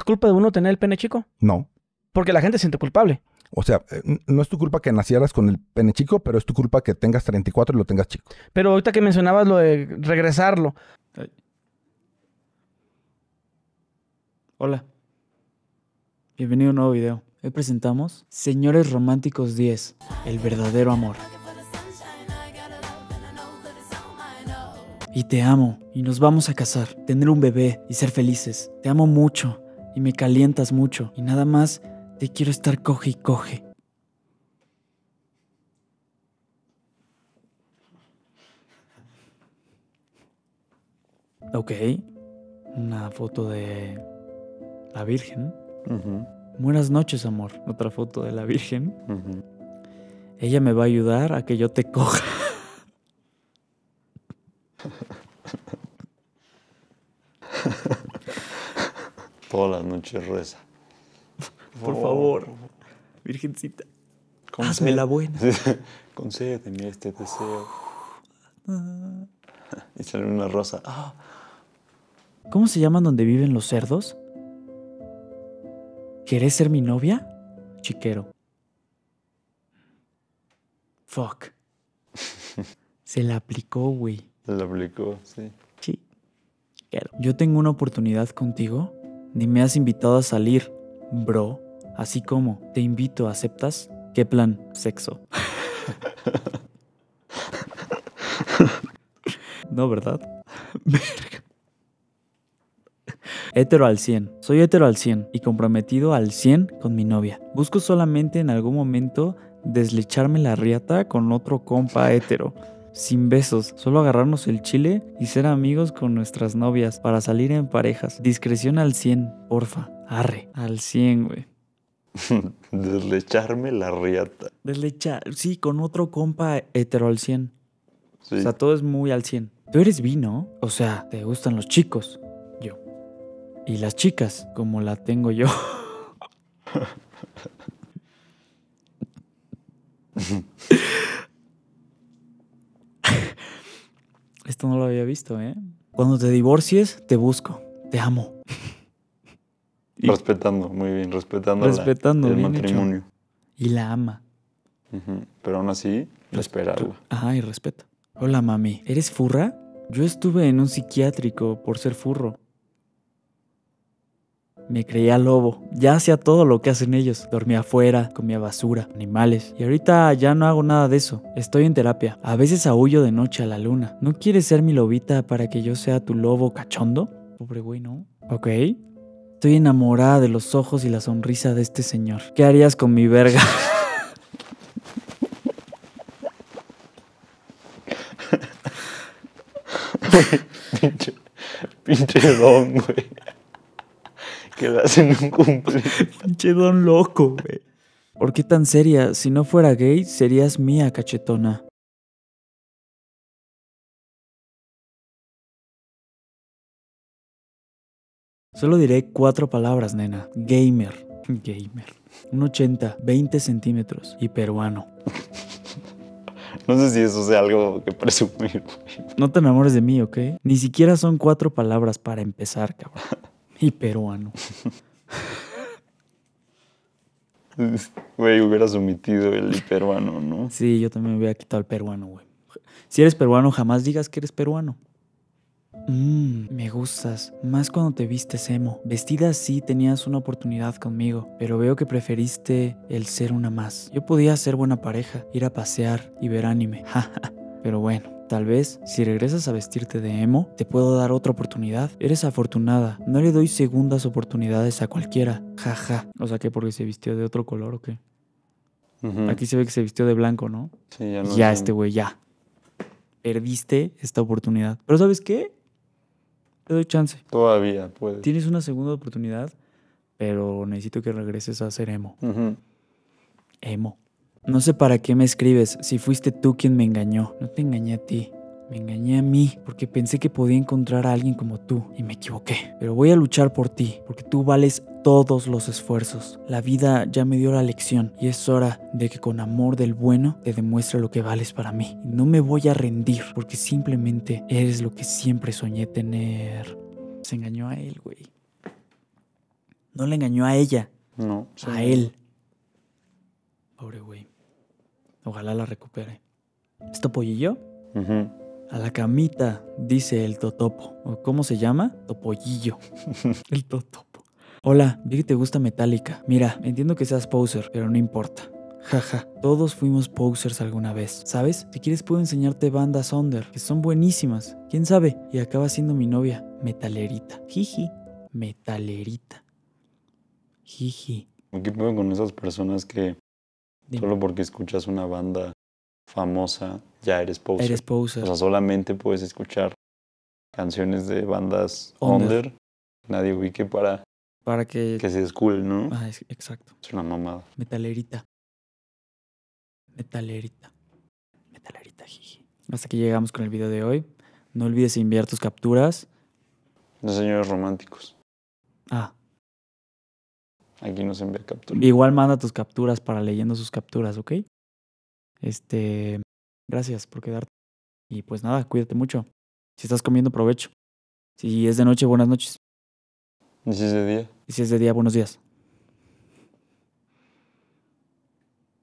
¿Es culpa de uno tener el pene chico? No. Porque la gente se siente culpable. O sea, no es tu culpa que nacieras con el pene chico, pero es tu culpa que tengas 34 y lo tengas chico. Pero ahorita que mencionabas lo de regresarlo. Hola. Bienvenido a un nuevo video. Hoy presentamos Señores Románticos 10, el verdadero amor. Y te amo, y nos vamos a casar, tener un bebé y ser felices. Te amo mucho, y me calientas mucho, y nada más te quiero estar coge y coge. Ok, una foto de la Virgen. Buenas noches, amor. Otra foto de la Virgen. Ella me va a ayudar a que yo te coja. Todas las noches reza. Por favor, Virgencita, hazme la buena. Concédeme este deseo. Y sale una rosa. ¿Cómo se llaman donde viven los cerdos? ¿Querés ser mi novia? Chiquero. Fuck. Se la aplicó, güey. Se la aplicó, sí. Sí. Yo tengo una oportunidad contigo. Ni me has invitado a salir, bro. Así como te invito, ¿aceptas? ¿Qué plan? Sexo. No, ¿verdad? Verga. Hetero al 100. Soy hetero al 100 y comprometido al 100 con mi novia. Busco solamente en algún momento deslecharme la riata con otro compa hetero. Sin besos, solo agarrarnos el chile y ser amigos con nuestras novias para salir en parejas. Discreción al 100, porfa. Arre, al 100, güey. Deslecharme la riata. Deslechar, sí, con otro compa hetero al 100. Sí. O sea, todo es muy al 100. Tú eres bi, ¿no? O sea, te gustan los chicos. Yo. Y las chicas, como la tengo yo. Esto no lo había visto, ¿eh? Cuando te divorcies, te busco. Te amo. Respetando, muy bien, respetando el bien matrimonio. hecho. Y la ama. Pero aún así, esperarla. Ajá, y respeta. Hola, mami. ¿Eres furra? Yo estuve en un psiquiátrico por ser furro. Me creía lobo. Ya hacía todo lo que hacen ellos. Dormía afuera, comía basura, animales. Y ahorita ya no hago nada de eso. Estoy en terapia. A veces aúllo de noche a la luna. ¿No quieres ser mi lobita para que yo sea tu lobo cachondo? Pobre güey, ¿no? Ok. Estoy enamorada de los ojos y la sonrisa de este señor. ¿Qué harías con mi verga? Pinche don, güey. Que le hacen un cumple. Pinche don loco, güey. ¿Por qué tan seria? Si no fuera gay, serías mía, cachetona. Solo diré 4 palabras, nena. Gamer. Gamer. 1,80, 20 centímetros y peruano. No sé si eso sea algo que presumir, güey. No te enamores de mí, ¿ok? Ni siquiera son 4 palabras para empezar, cabrón. Y peruano. Güey, hubieras omitido el peruano, ¿no? Sí, yo también me hubiera quitado el peruano, güey. Si eres peruano, jamás digas que eres peruano. Me gustas, más cuando te vistes emo. Vestida así tenías una oportunidad conmigo, pero veo que preferiste el ser una más. Yo podía ser buena pareja, ir a pasear y ver anime. Pero bueno, tal vez si regresas a vestirte de emo, te puedo dar otra oportunidad. Eres afortunada, no le doy segundas oportunidades a cualquiera. Jaja. O sea, que porque se vistió de otro color o qué. Aquí se ve que se vistió de blanco, ¿no? Sí, ya no. Ya, este güey, ya. Perdiste esta oportunidad. Pero ¿sabes qué? Te doy chance. Todavía puedes. Tienes una segunda oportunidad, pero necesito que regreses a ser emo. Emo. No sé para qué me escribes si fuiste tú quien me engañó. No te engañé a ti. Me engañé a mí porque pensé que podía encontrar a alguien como tú y me equivoqué. Pero voy a luchar por ti porque tú vales todos los esfuerzos. La vida ya me dio la lección y es hora de que con amor del bueno te demuestre lo que vales para mí. Y no me voy a rendir porque simplemente eres lo que siempre soñé tener. Se engañó a él, güey. No le engañó a ella, No. sí, a no. él. Pobre güey. Ojalá la recupere. ¿Es Topollillo? Ujú. A la camita, dice el Totopo. ¿O cómo se llama? Topollillo. El Totopo. Hola, vi que te gusta Metallica. Mira, entiendo que seas poser, pero no importa. Jaja, todos fuimos posers alguna vez, ¿sabes? Si quieres puedo enseñarte bandas under, que son buenísimas. ¿Quién sabe? Y acaba siendo mi novia, Metalerita. Jiji, Metalerita. Jiji. ¿Qué pedo con esas personas que Dime, solo porque escuchas una banda famosa ya eres poser? eres poser. O sea, solamente puedes escuchar canciones de bandas Under. under. Nadie ubique para Para que... que seas cool, ¿no? Ah, exacto. Es una mamada. Metalerita. Metalerita. Metalerita, jiji. Hasta aquí llegamos con el video de hoy. No olvides enviar tus capturas. De señores románticos. Ah, Aquí nos envía captura. igual manda tus capturas para leyendo sus capturas, ¿ok? Gracias por quedarte. Y pues nada, cuídate mucho. Si estás comiendo, provecho. Si es de noche, buenas noches. ¿Y si es de día? Y si es de día, buenos días.